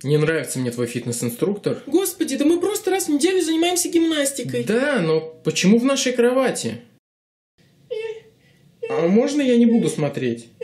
Не нравится мне твой фитнес-инструктор. Господи, да мы просто раз в неделю занимаемся гимнастикой. Да, но почему в нашей кровати? А можно я не буду смотреть?